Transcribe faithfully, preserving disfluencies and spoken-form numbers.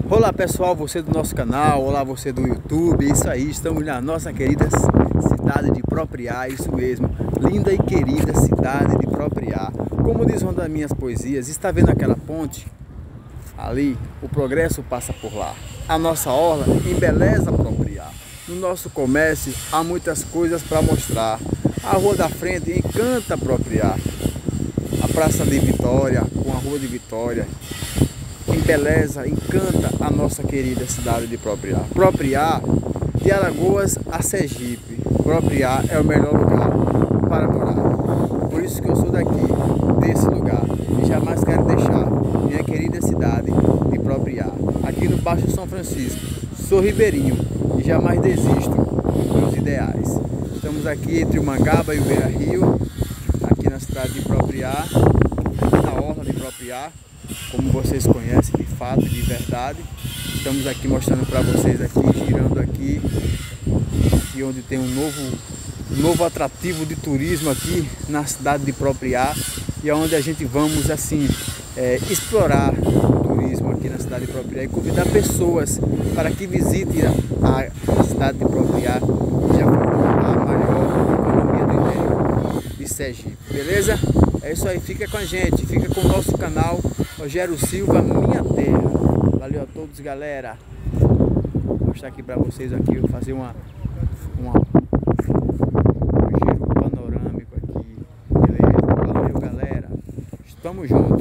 Olá pessoal, você do nosso canal, olá você do YouTube, é isso aí, estamos na nossa querida cidade de Propriá, isso mesmo, linda e querida cidade de Propriá. Como diz uma das minhas poesias, está vendo aquela ponte? Ali, o progresso passa por lá. A nossa orla embeleza Propriá. No nosso comércio há muitas coisas para mostrar. A rua da frente encanta Propriá. A Praça de Vitória, com a Rua de Vitória, embeleza, encanta a nossa querida cidade de Propriá. Propriá, de Alagoas a Sergipe, Propriá é o melhor lugar para morar. Por isso que eu sou daqui, desse lugar, e jamais quero deixar minha querida cidade de Propriá. Aqui no Baixo São Francisco, sou ribeirinho e jamais desisto dos meus ideais. Estamos aqui entre o Mangaba e o Beira Rio, aqui na cidade de Propriá, aqui na orla de Propriá. Como vocês conhecem de fato, de verdade, estamos aqui mostrando para vocês aqui, girando aqui, aqui onde tem um novo, um novo atrativo de turismo aqui na cidade de Propriá, e onde a gente vamos assim é, explorar o turismo aqui na cidade de Propriá e convidar pessoas para que visitem a, a cidade de Propriá, que já foi a maior economia do interior de Sergipe, beleza? É isso aí, fica com a gente, fica com o nosso canal Rogério Silva, Minha Terra. Valeu a todos, galera. Vou mostrar aqui para vocês aqui, vou fazer uma, uma um giro panorâmico aqui, beleza? Valeu, galera. Estamos juntos.